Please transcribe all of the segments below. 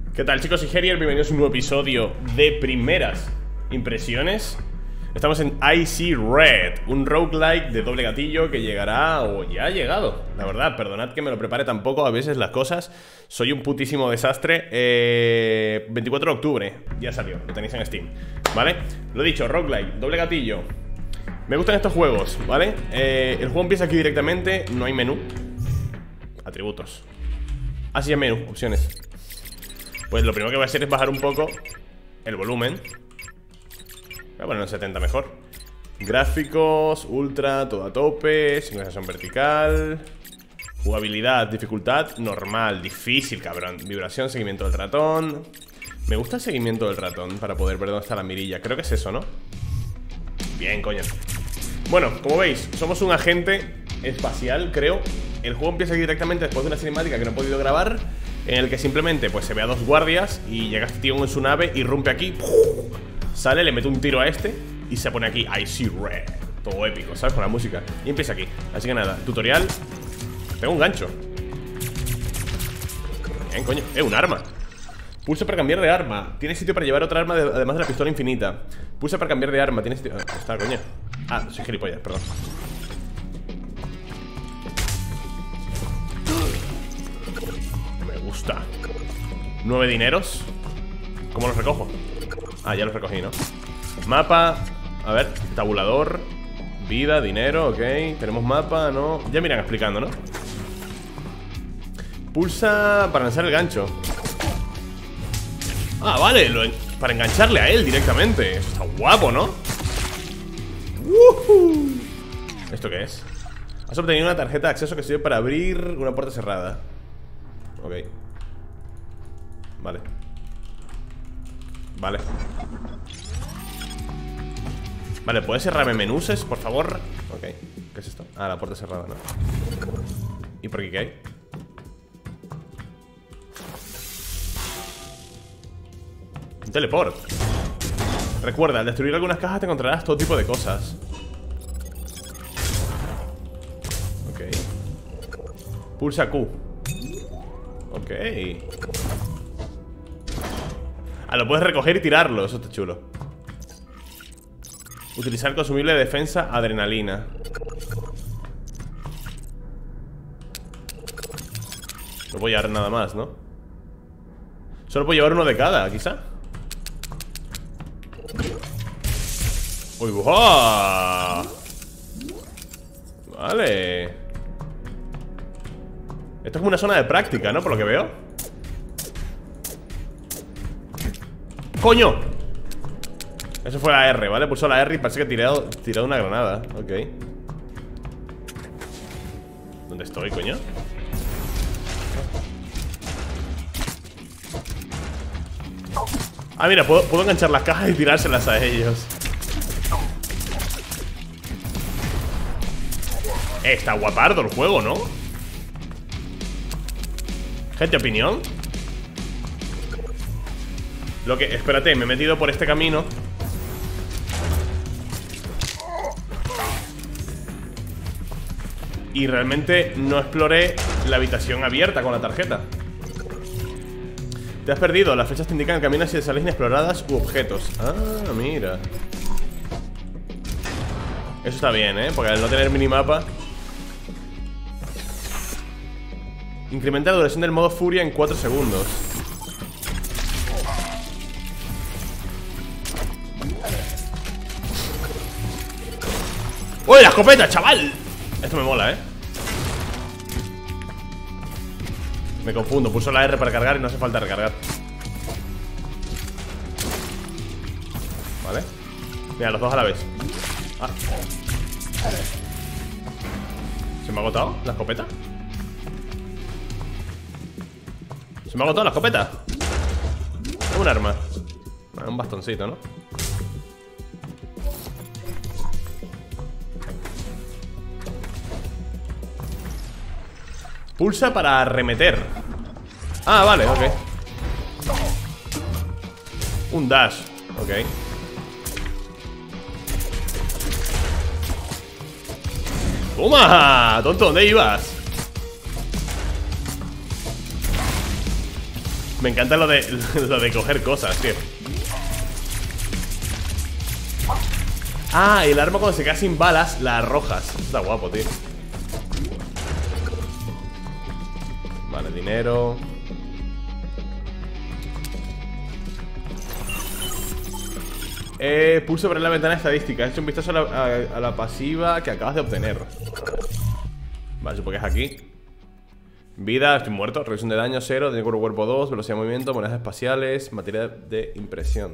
¿Qué tal, chicos? Y Herier, bienvenidos a un nuevo episodio de Primeras Impresiones. Estamos en Icy Red, un roguelike de doble gatillo que llegará, o ya ha llegado. La verdad, perdonad que me lo prepare tampoco a veces las cosas. Soy un putísimo desastre. 24 de octubre, ya salió, lo tenéis en Steam, ¿vale? Lo dicho, roguelike, doble gatillo. Me gustan estos juegos, ¿vale? El juego empieza aquí directamente, no hay menú. Atributos. Así es, menú, opciones. Pues lo primero que voy a hacer es bajar un poco el volumen. Voy a ponerlo en 70 mejor. Gráficos, ultra, todo a tope. Sincronización vertical. Jugabilidad, dificultad, normal, difícil, cabrón. Vibración, seguimiento del ratón. Me gusta el seguimiento del ratón para poder ver dónde está la mirilla. Creo que es eso, ¿no? Bien, coño. Bueno, como veis, somos un agente espacial, creo. El juego empieza aquí directamente después de una cinemática que no he podido grabar, en el que simplemente pues se ve a dos guardias y llega este tío en su nave, irrumpe aquí, sale, le mete un tiro a este y se pone aquí Icy Red. Todo épico, ¿sabes? Con la música. Y empieza aquí. Así que nada, tutorial. Tengo un gancho. Bien, coño. Un arma. Pulsa para cambiar de arma. Tiene sitio para llevar otra arma además de la pistola infinita. Pulsa para cambiar de arma. Tiene sitio... está, coño. Ah, soy gilipollas, perdón. Me gusta. 9 dineros. ¿Cómo los recojo? Ah, ya los recogí, ¿no? Mapa. A ver, tabulador. Vida, dinero, ok. Tenemos mapa, ¿no? Ya me irán explicando, ¿no? Pulsa para lanzar el gancho. Ah, vale, para engancharle a él directamente. Eso está guapo, ¿no? ¿Esto qué es? Has obtenido una tarjeta de acceso que sirve para abrir una puerta cerrada. Ok. Vale. Vale. Vale, ¿puedes cerrarme menús, por favor? Ok. ¿Qué es esto? Ah, la puerta cerrada, ¿no? ¿Y por aquí qué hay? Un teleport. Recuerda, al destruir algunas cajas te encontrarás todo tipo de cosas. Ok. Pulsa Q. Ok. Ah, lo puedes recoger y tirarlo. Eso está chulo. Utilizar consumible de defensa, adrenalina. No puedo llevar nada más, ¿no? Solo puedo llevar uno de cada, quizá. ¡Uy, buah! Vale. Esto es como una zona de práctica, ¿no? Por lo que veo. ¡Coño! Eso fue la R, ¿vale? Pulsó la R y parece que he tirado una granada. Ok. ¿Dónde estoy, coño? Ah, mira, puedo enganchar las cajas y tirárselas a ellos. Está guapardo el juego, ¿no? Gente, opinión. Espérate, me he metido por este camino. Y realmente no exploré la habitación abierta con la tarjeta. Te has perdido, las flechas te indican el camino hacia salidas inexploradas u objetos. Ah, mira. Eso está bien, ¿eh? Porque al no tener minimapa. Incrementa la duración del modo furia en 4 segundos. ¡Uy, la escopeta, chaval! Esto me mola, ¿eh? Me confundo, pulso la R para cargar y no hace falta recargar. Vale. Mira, los dos a la vez. Ah. ¿Se me ha agotado la escopeta? ¿Se me ha agotado la escopeta? Es un arma. Un bastoncito, ¿no? Pulsa para arremeter. Ah, vale, ok. Un dash. Ok. ¡Toma! Tonto, ¿dónde ibas? Me encanta lo de coger cosas, tío. Ah, el arma cuando se queda sin balas la arrojas. Está guapo, tío. Vale, dinero. Pulso sobre la ventana estadística. He hecho un vistazo a la pasiva que acabas de obtener. Vale, supongo que es aquí. Vida, estoy muerto. Reducción de daño 0, de cuerpo 2, velocidad de movimiento, monedas espaciales, materia de impresión.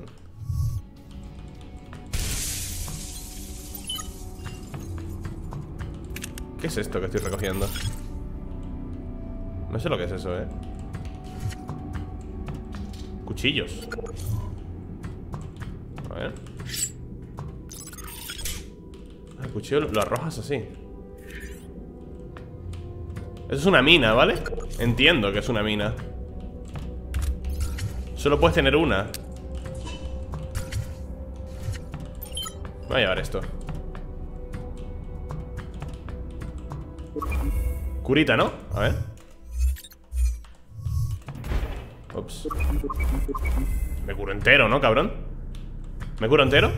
¿Qué es esto que estoy recogiendo? No sé lo que es eso, Cuchillos. A ver. El cuchillo lo arrojas así. Eso es una mina, ¿vale? Entiendo que es una mina. Solo puedes tener una. Voy a llevar esto. Curita, ¿no? A ver. Ups. Me curo entero, ¿no, cabrón? ¿Me curo entero?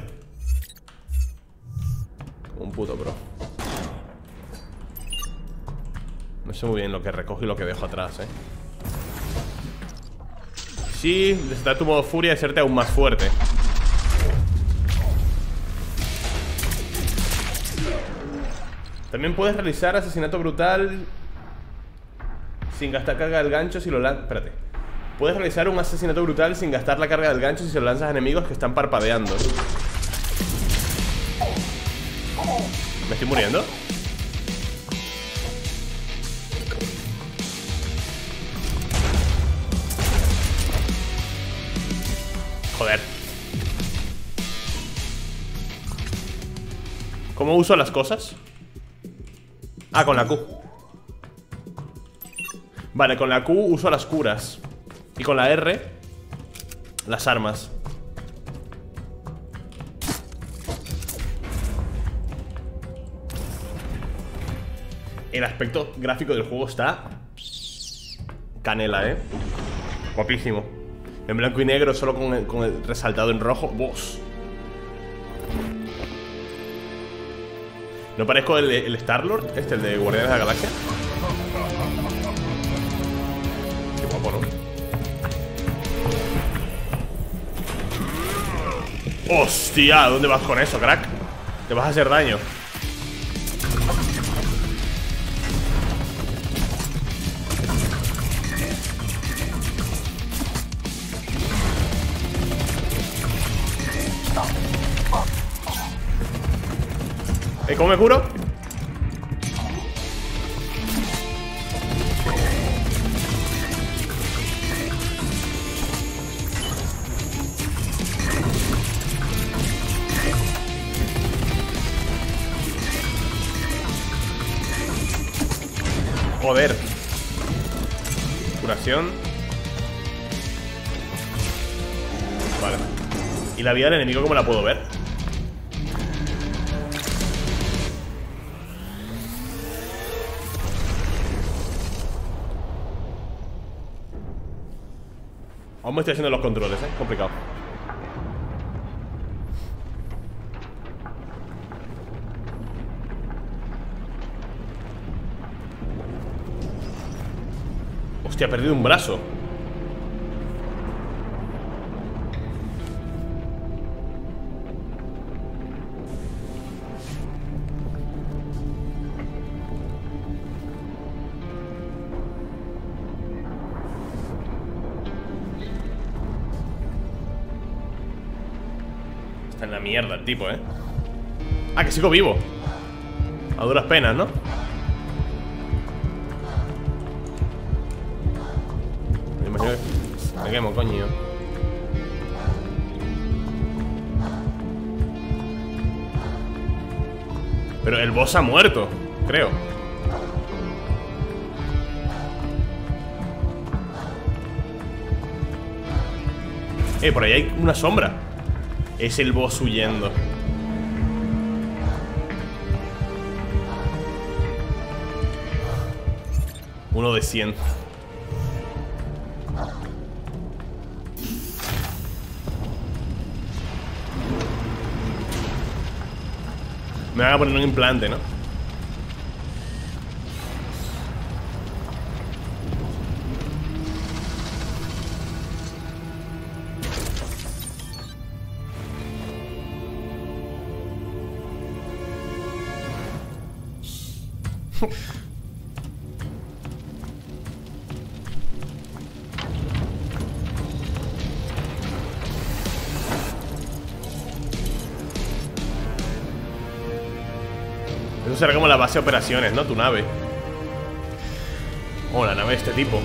Como un puto pro. No sé muy bien lo que recojo y lo que dejo atrás, Sí, desatar tu modo furia y hacerte aún más fuerte. También puedes realizar asesinato brutal sin gastar carga del gancho si lo lanzas. Espérate. Puedes realizar un asesinato brutal sin gastar la carga del gancho si se lo lanzas a enemigos que están parpadeando. ¿Me estoy muriendo? Joder. ¿Cómo uso las cosas? Ah, con la Q. Vale, con la Q uso las curas. Y con la R, las armas. El aspecto gráfico del juego está canela, guapísimo. En blanco y negro, solo con el resaltado en rojo. ¡Boss! ¿No parezco el Star-Lord? El de Guardianes de la Galaxia. Qué guapo, ¿no? ¡Hostia! ¿Dónde vas con eso, crack? Te vas a hacer daño. ¿Cómo me curo? Joder. Curación. Vale. ¿Y la vida del enemigo cómo la puedo ver? Aún me estoy haciendo los controles, complicado. Hostia, he perdido un brazo. Está en la mierda el tipo, Ah, que sigo vivo. A duras penas, ¿no? Me imagino que me quemo, coño. Pero el boss ha muerto, creo. Por ahí hay una sombra. Es el boss huyendo. Uno de 100. Me van a poner un implante, ¿no? Eso será como la base de operaciones, ¿no? Tu nave. Oh, la nave de este tipo.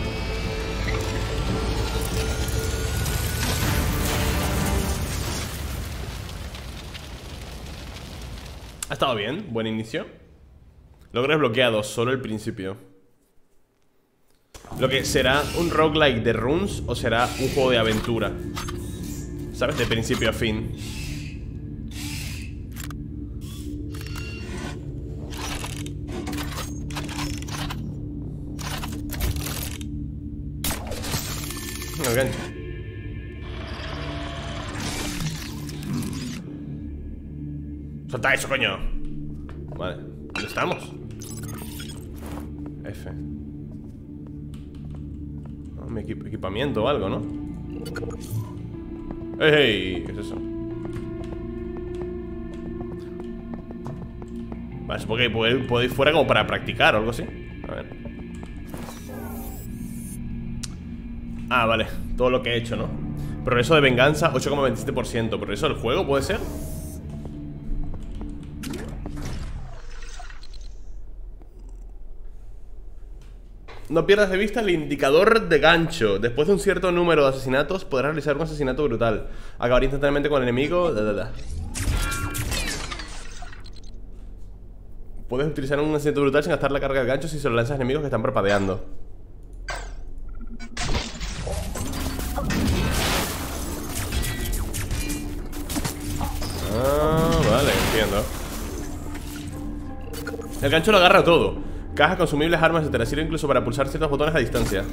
Ha estado bien, buen inicio. Logro desbloqueado, solo el principio. Lo que será un roguelike de runes o será un juego de aventura, ¿sabes? De principio a fin. El gancho. Suelta eso, coño. Vale, ¿dónde estamos? F. Oh, mi equipamiento o algo, ¿no? ¡Ey! ¿Qué es eso? Vale, supongo que puedo ir fuera como para practicar o algo así. A ver. Ah, vale, todo lo que he hecho, ¿no? Progreso de venganza, 8,27%. ¿Progreso del juego puede ser? No pierdas de vista el indicador de gancho. Después de un cierto número de asesinatos podrás realizar un asesinato brutal. Acabar instantáneamente con el enemigo. Puedes utilizar un asesinato brutal sin gastar la carga del gancho si se lo lanzas a enemigos que están parpadeando. Ah, vale, entiendo. El gancho lo agarra todo. Cajas, consumibles, armas, etc. Sirve incluso para pulsar ciertos botones a distancia.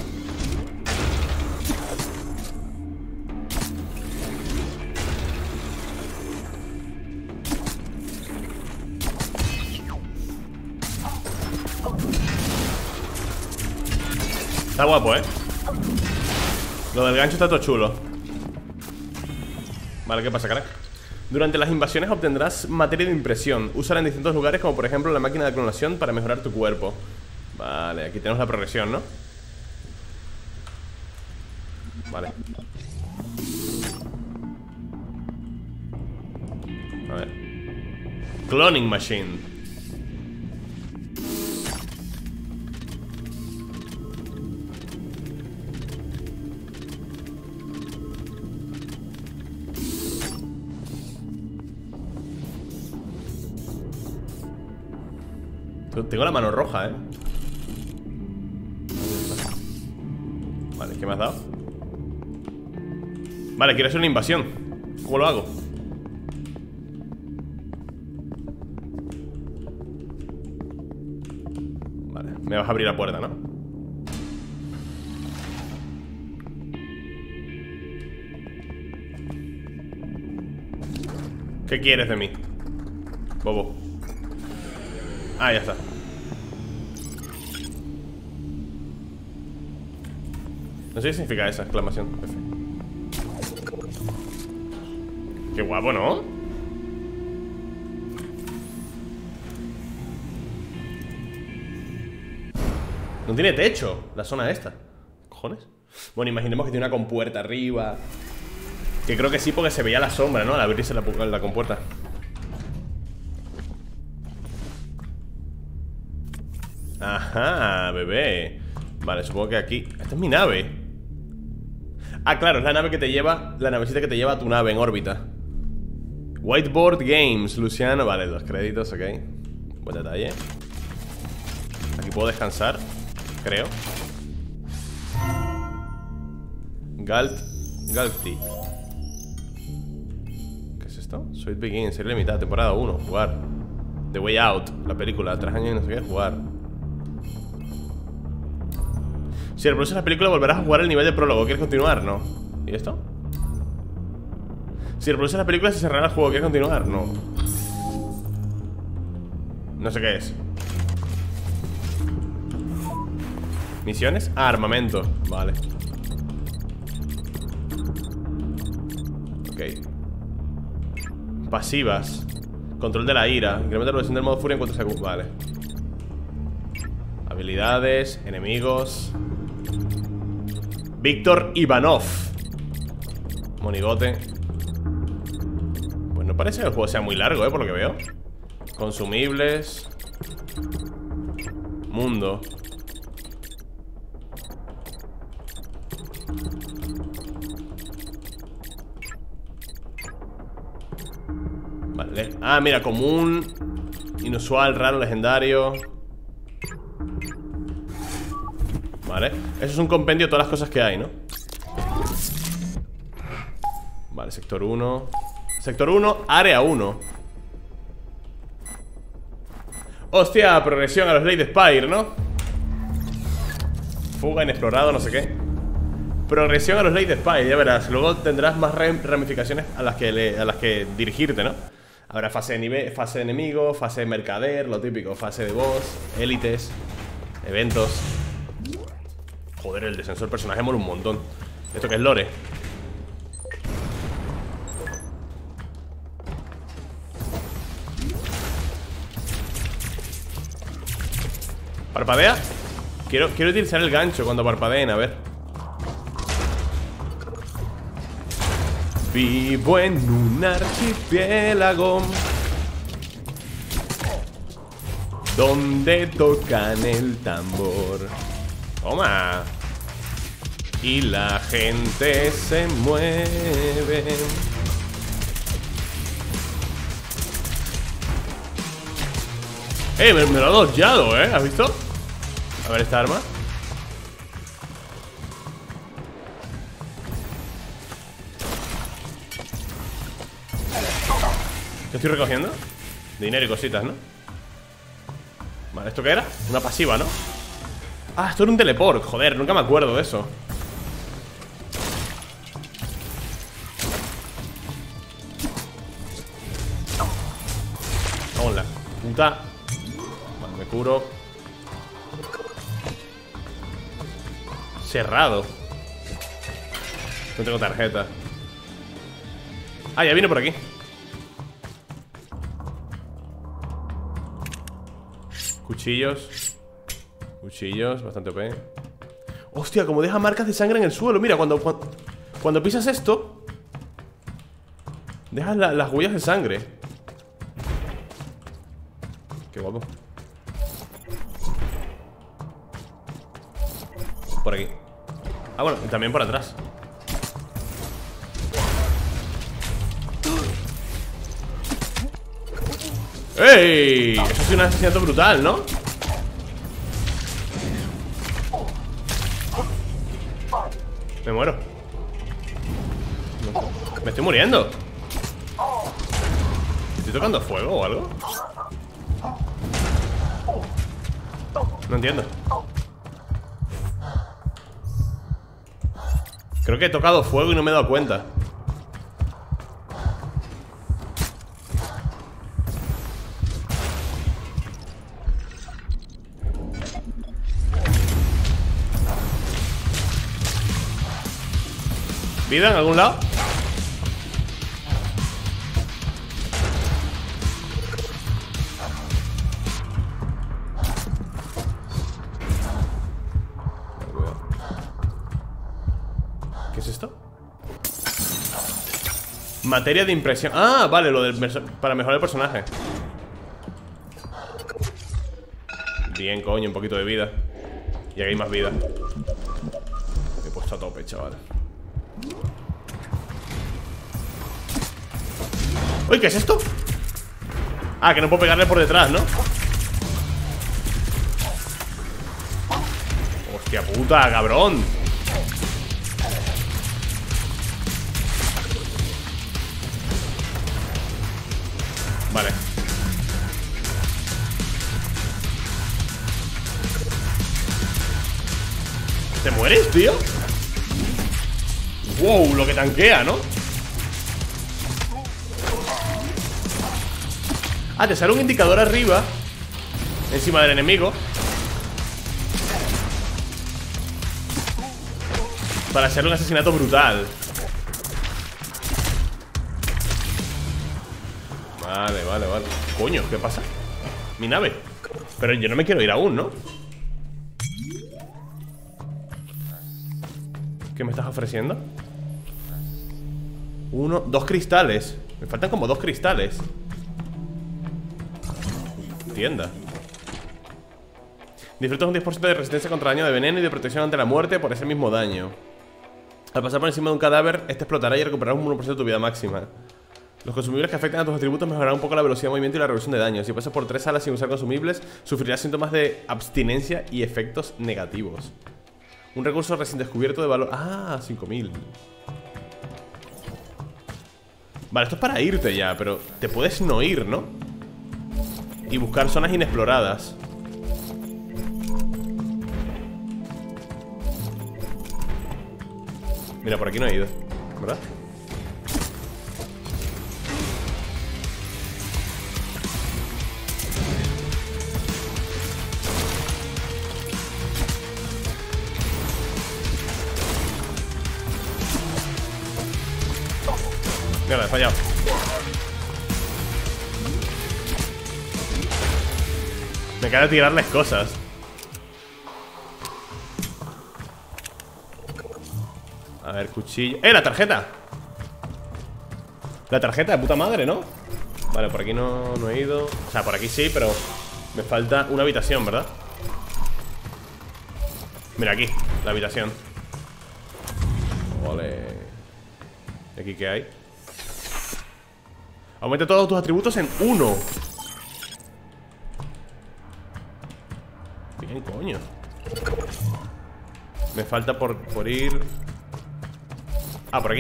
Está guapo, ¿eh? Lo del gancho está todo chulo. Vale, ¿qué pasa, crack? Durante las invasiones obtendrás materia de impresión. Úsala en distintos lugares, como por ejemplo la máquina de clonación, para mejorar tu cuerpo. Vale, aquí tenemos la progresión, ¿no? Vale. A ver. Cloning Machine. Tengo la mano roja, ¿eh? Vale, ¿qué me has dado? Vale, quiero hacer una invasión. ¿Cómo lo hago? Vale, me vas a abrir la puerta, ¿no? ¿Qué quieres de mí? Bobo. Ah, ya está. No sé qué significa esa exclamación. F. Qué guapo, ¿no? No tiene techo la zona esta. ¿Cojones? Bueno, imaginemos que tiene una compuerta arriba. Que creo que sí, porque se veía la sombra, ¿no? Al abrirse la compuerta. Ajá, bebé. Vale, supongo que aquí... Esta es mi nave. Ah, claro, es la nave que te lleva... La navecita que te lleva a tu nave en órbita. Whiteboard Games, Luciano. Vale, 2 créditos, ok. Buen detalle. Aquí puedo descansar, creo. Galti. ¿Qué es esto? Sweet Begin, serie limitada, temporada 1. Jugar. The Way Out, la película. 3 años y no sé qué, jugar. Si reproduces la película volverás a jugar el nivel de prólogo. ¿Quieres continuar? No. ¿Y esto? Si reproduces la película se cerrará el juego. ¿Quieres continuar? No. No sé qué es. ¿Misiones? Ah, armamento. Vale. Ok. Pasivas. Control de la ira. Incrementa la duración del modo furia en cuanto se... Vale. Habilidades. Enemigos. Víctor Ivanov. Monigote. Pues no parece que el juego sea muy largo, por lo que veo. Consumibles. Mundo. Vale. Ah, mira, común. Inusual, raro, legendario. Vale. Eso es un compendio de todas las cosas que hay, ¿no? Vale, sector 1. Sector 1, área 1. Hostia, progresión a los Slade Spire, ¿no? Fuga, inexplorado, no sé qué. Progresión a los Slade Spire, ya verás. Luego tendrás más ramificaciones a las que dirigirte, ¿no? Habrá fase de enemigo, fase de mercader, lo típico. Fase de boss, élites, eventos. Joder, el descenso del personaje mola un montón. ¿Esto qué es lore? ¿Parpadea? Quiero utilizar el gancho cuando parpadeen, a ver. Vivo en un archipiélago donde tocan el tambor. Toma. Y la gente se mueve. Me lo ha dodgeado, ¿Has visto? A ver esta arma. ¿Qué estoy recogiendo? Dinero y cositas, ¿no? Vale, ¿esto qué era? Una pasiva, ¿no? Ah, esto era un teleport. Joder, nunca me acuerdo de eso. Hola, puta. Vale, me curo. Cerrado. No tengo tarjeta. Ah, ya vine por aquí. Cuchillos. Cuchillos, bastante OP. Hostia, como deja marcas de sangre en el suelo. Mira, cuando pisas esto, dejas las huellas de sangre. Qué guapo. Por aquí. Ah, bueno, y también por atrás. ¡Ey! Eso es un asesinato brutal, ¿no? Me muero. Me estoy muriendo. ¿Estoy tocando fuego o algo? No entiendo. Creo que he tocado fuego y no me he dado cuenta. ¿Vida en algún lado? ¿Qué es esto? Materia de impresión. Ah, vale, lo del para mejorar el personaje. Bien, coño, un poquito de vida. Y aquí hay más vida. Me he puesto a tope, chaval. Uy, ¿qué es esto? Ah, que no puedo pegarle por detrás, ¿no? Hostia puta, cabrón. Vale. ¿Te mueres, tío? Wow, lo que tanquea, ¿no? Ah, te sale un indicador arriba encima del enemigo para hacer un asesinato brutal. Vale. Coño, ¿qué pasa? Mi nave. Pero yo no me quiero ir aún, ¿no? ¿Qué me estás ofreciendo? Dos cristales. Me faltan como 2 cristales. Tienda. Disfrutas un 10% de resistencia contra daño de veneno y de protección ante la muerte por ese mismo daño. Al pasar por encima de un cadáver, este explotará y recuperarás un 1% de tu vida máxima. Los consumibles que afectan a tus atributos mejorarán un poco la velocidad de movimiento y la reducción de daño. Si pasas por 3 salas sin usar consumibles, sufrirás síntomas de abstinencia y efectos negativos. Un recurso recién descubierto de valor... Ah, 5000. Vale, esto es para irte ya, pero te puedes no ir, ¿no? Y buscar zonas inexploradas. Mira, por aquí no he ido, ¿verdad? Mira, he fallado. Me queda tirarles cosas. A ver, cuchillo. ¡La tarjeta! La tarjeta de puta madre, ¿no? Vale, por aquí no he ido. O sea, por aquí sí, pero me falta una habitación, ¿verdad? Mira aquí, la habitación. Vale. ¿Y aquí qué hay? Aumenta todos tus atributos en 1. Bien, coño. Me falta por ir. Ah, por aquí.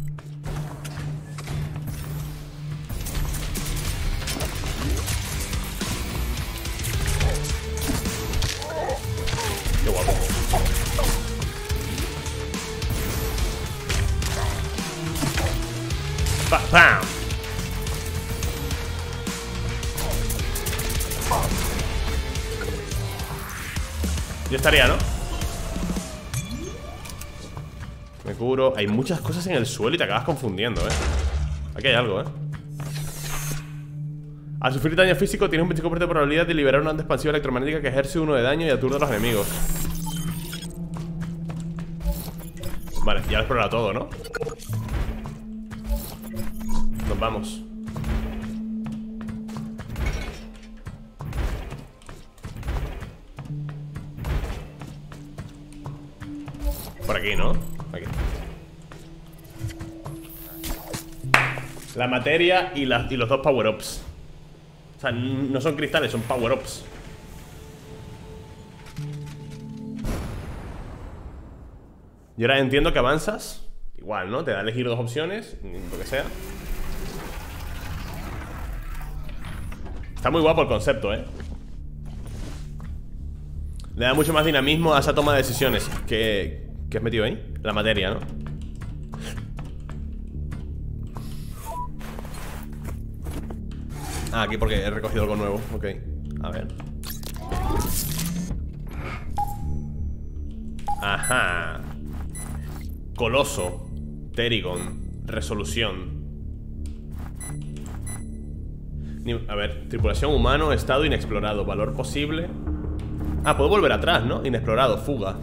Qué guapo. ¡Pam! Yo estaría, ¿no? Me curo. Hay muchas cosas en el suelo y te acabas confundiendo, ¿eh? Aquí hay algo, ¿eh? Al sufrir daño físico tienes un 25% de probabilidad de liberar una onda expansiva electromagnética que ejerce 1 de daño y aturde a los enemigos. Vale, ya lo he explorado todo, ¿no? Nos vamos. Por aquí, ¿no? Aquí. La materia y los 2 power-ups. O sea, no son cristales, son power-ups. Y ahora entiendo que avanzas. Igual, ¿no? Te da a elegir 2 opciones, lo que sea. Está muy guapo el concepto, ¿eh? Le da mucho más dinamismo a esa toma de decisiones. ¿Qué has metido ahí? La materia, ¿no? Ah, aquí porque he recogido algo nuevo. Ok, a ver. Ajá. Coloso. Terrigon. Resolución. A ver, tripulación humano, estado inexplorado. Valor posible. Ah, puedo volver atrás, ¿no? Inexplorado, fuga.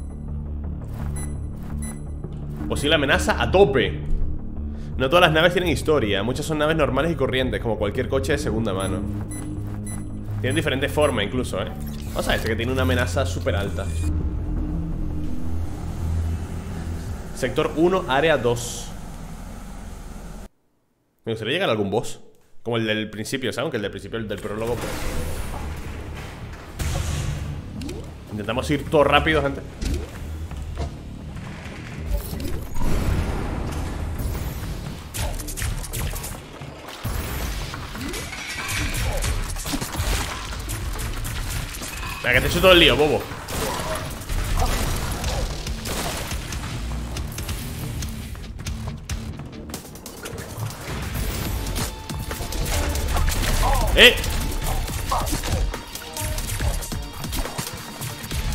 Posible amenaza a tope. No todas las naves tienen historia. Muchas son naves normales y corrientes, como cualquier coche de segunda mano. Tienen diferentes formas incluso, ¿eh? Vamos a ver, este que tiene una amenaza súper alta. Sector 1, área 2. Me gustaría llegar a algún boss. Como el del principio, ¿sabes? Aunque el del principio, el del prólogo, pues... Intentamos ir todo rápido, gente. Venga, que te he hecho todo el lío, bobo.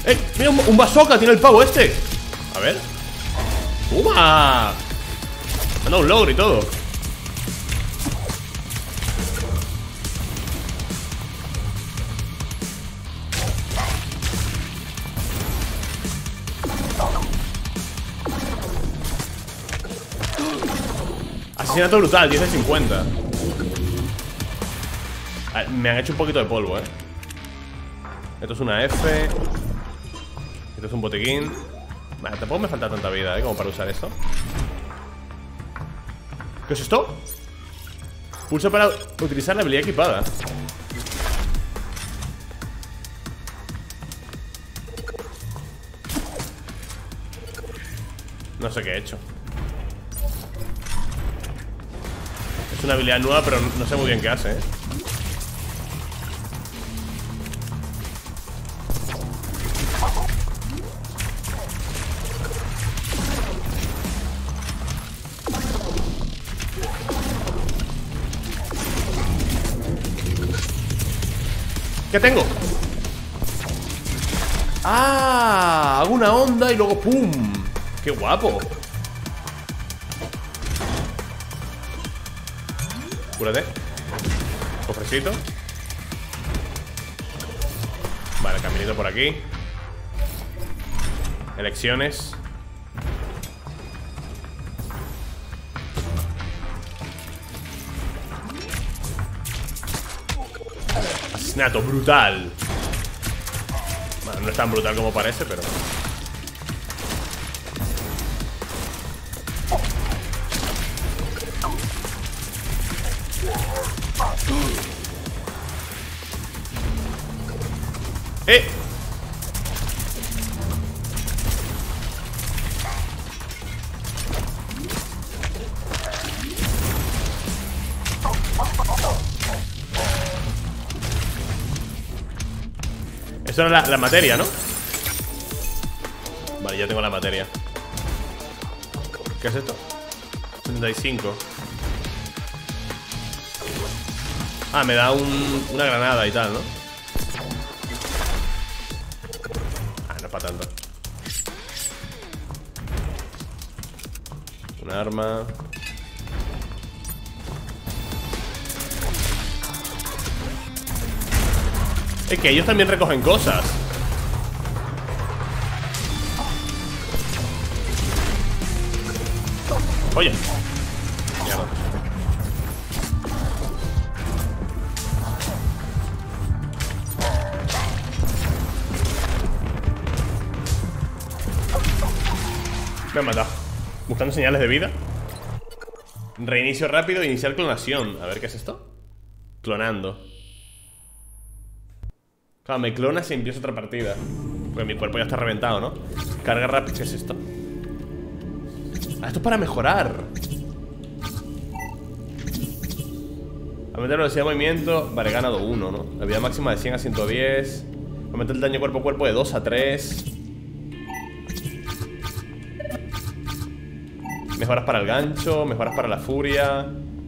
Mira, un bazooka tiene el pavo este. A ver. ¡Uma! Me han dado un logro y todo. Asesinato brutal, 10 de 50. Me han hecho un poquito de polvo, Esto es una F. Esto es un botiquín. Vale, tampoco me falta tanta vida, como para usar esto. ¿Qué es esto? Pulsa para utilizar la habilidad equipada. No sé qué he hecho. Es una habilidad nueva, pero no sé muy bien qué hace, ¿Qué tengo? ¡Ah! Hago una onda y luego ¡pum! ¡Qué guapo! Cúrate. Cofrecito. Vale, caminito por aquí. Elecciones. Asesinato brutal. Bueno, no es tan brutal como parece, pero... Esto era la materia, ¿no? Vale, ya tengo la materia. ¿Qué es esto? 75. Ah, me da una granada y tal, ¿no? Ah, no es para tanto. Un arma. Es que ellos también recogen cosas. Oye. Mierda. Me han matado. Buscando señales de vida. Reinicio rápido, iniciar clonación. A ver, ¿qué es esto? Clonando. Claro, me clonas y empiezo otra partida. Porque mi cuerpo ya está reventado, ¿no? Carga rápida, ¿qué es esto? Ah, esto es para mejorar. Aumentar la velocidad de movimiento. Vale, he ganado 1, ¿no? La vida máxima de 100 a 110. Aumentar el daño cuerpo a cuerpo de 2 a 3. Mejoras para el gancho. Mejoras para la furia.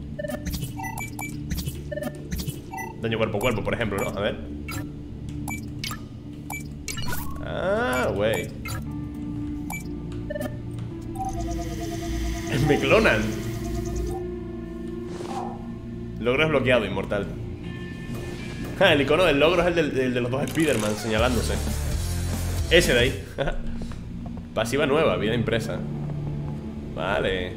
Daño cuerpo a cuerpo, por ejemplo, ¿no? A ver. Ah, güey. Me clonan. Logro desbloqueado, inmortal. El icono del logro es el de los dos Spider-Man señalándose. Ese de ahí. Pasiva nueva, vida impresa. Vale.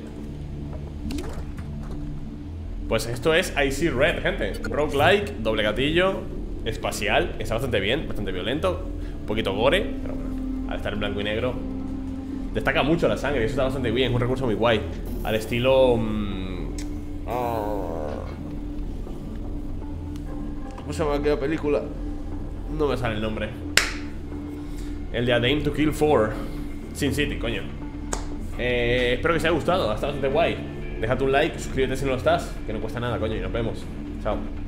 Pues esto es I.C. Red, gente. Roguelike, doble gatillo, espacial. Está bastante bien, bastante violento. Un poquito gore, pero bueno, al estar en blanco y negro destaca mucho la sangre y eso está bastante bien. Es un recurso muy guay. Al estilo... ¿Cómo se llama aquella película? No me sale el nombre. El de A Dame to Kill 4. Sin City, coño. Espero que os haya gustado, ha estado bastante guay. Déjate un like, suscríbete si no lo estás, que no cuesta nada, coño, y nos vemos. Chao.